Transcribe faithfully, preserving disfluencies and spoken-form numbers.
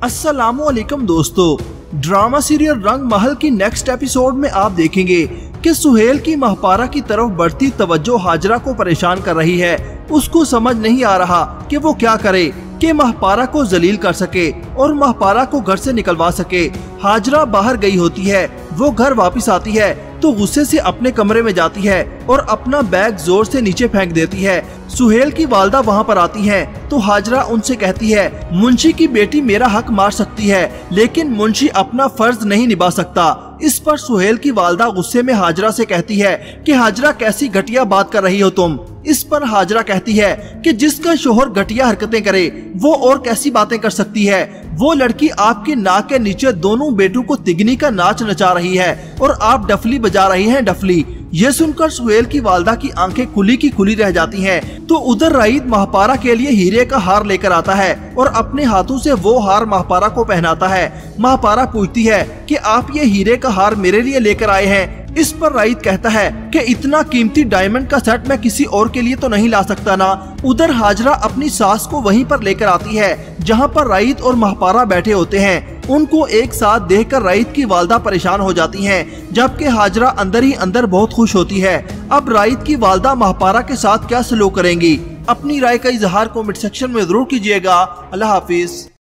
अस्सलामुअलैकुम दोस्तों, drama serial रंग महल की नेक्स्ट एपिसोड में आप देखेंगे कि सुहेल की महपारा की तरफ बढ़ती तवज्जो हाजरा को परेशान कर रही है। उसको समझ नहीं आ रहा कि वो क्या करे कि महपारा को जलील कर सके और महपारा को घर से निकलवा सके। हाजरा बाहर गई होती है, वो घर वापस आती है तो गुस्से से अपने कमरे में जाती है और अपना बैग जोर से नीचे फेंक देती है। सुहेल की वालदा वहाँ पर आती हैं तो हाजरा उनसे कहती है, मुंशी की बेटी मेरा हक मार सकती है लेकिन मुंशी अपना फर्ज नहीं निभा सकता। इस पर सुहेल की वालदा गुस्से में हाजरा से कहती है कि हाजरा कैसी घटिया बात कर रही हो तुम। इस पर हाजरा कहती है कि जिसका शोहर घटिया हरकतें करे वो और कैसी बातें कर सकती है। वो लड़की आपके नाक के नीचे दोनों बेटों को तिगनी का नाच नचा रही है और आप डफली बजा रही हैं डफली। ये सुनकर सुहेल की वालदा की आंखें खुली की खुली रह जाती हैं। तो उधर राइद महपारा के लिए हीरे का हार लेकर आता है और अपने हाथों से वो हार महपारा को पहनाता है। महपारा पूछती है कि आप ये हीरे का हार मेरे लिए लेकर आए हैं। इस पर राइद कहता है कि इतना कीमती डायमंड का सेट मैं किसी और के लिए तो नहीं ला सकता ना। उधर हाजरा अपनी सास को वहीं पर लेकर आती है जहां पर राइद और महपारा बैठे होते हैं। उनको एक साथ देखकर राइद की वालदा परेशान हो जाती हैं, जबकि हाजरा अंदर ही अंदर बहुत खुश होती है। अब राइद की वालदा महपारा के साथ क्या सलूक करेंगी, अपनी राय का इजहार कमेंट सेक्शन में जरूर कीजिएगा। अल्लाह हाफिज।